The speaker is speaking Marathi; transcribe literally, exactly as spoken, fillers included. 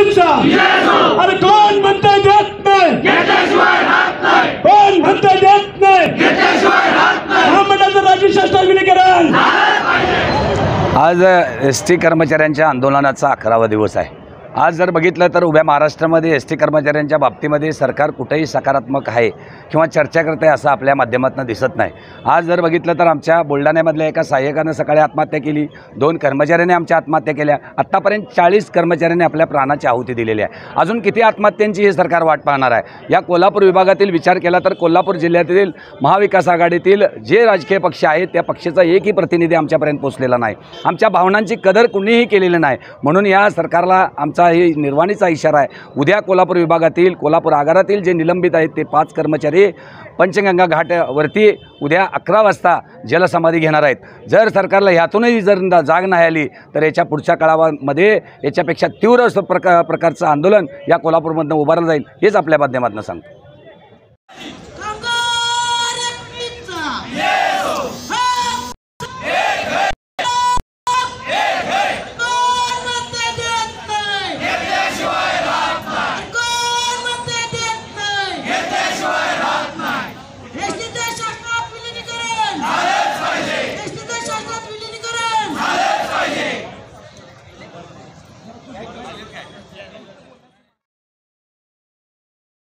तुमचा अरे कोण म्हणतंय देत नाही, कोण म्हणतंय देत नाही, महामंडळाचं राज्य शासन विलीनीकरण। आज एस टी कर्मचाऱ्यांच्या आंदोलनाचा अकरावा दिवस आहे। आज जर बघितलं तर उभ्या महाराष्ट्रामध्ये एस टी कर्मचाऱ्यांच्या बाबतीमध्ये सरकार कुठेही सकारात्मक आहे किंवा चर्चा करते असं आपल्या माध्यमातून दिसत नाही। आज जर बघितलं तर आमच्या बुलढाण्यामधल्या एका सहाय्यकानं सकाळी आत्महत्या केली, दोन कर्मचाऱ्यांनी आमच्या आत्महत्या केल्या, आत्तापर्यंत चाळीस कर्मचाऱ्यांनी आपल्या प्राणाची आहुती दिलेली आहे। अजून किती आत्महत्यांची हे सरकार वाट पाहणार आहे। या कोल्हापूर विभागातील विचार केला तर कोल्हापूर जिल्ह्यातील महाविकास आघाडीतील जे राजकीय पक्ष आहेत त्या पक्षाचा एकही प्रतिनिधी आमच्यापर्यंत पोहोचलेला नाही। आमच्या भावनांची कदर कुणीही केलेली नाही। म्हणून या सरकारला आमचा हे निर्वाणीचा इशारा आहे। उद्या कोल्हापूर विभागातील कोल्हापूर आगारातील जे निलंबित आहेत ते पाच कर्मचारी पंचगंगा घाटावरती उद्या अकरा वाजता जलसमाधी घेणार आहेत। जर सरकारला ह्यातूनही जर जाग नाही आली तर याच्या पुढच्या काळामध्ये याच्यापेक्षा तीव्र प्रका प्रकारचं आंदोलन या कोल्हापूरमधनं उभारलं जाईल हेच आपल्या माध्यमातून सांगतो।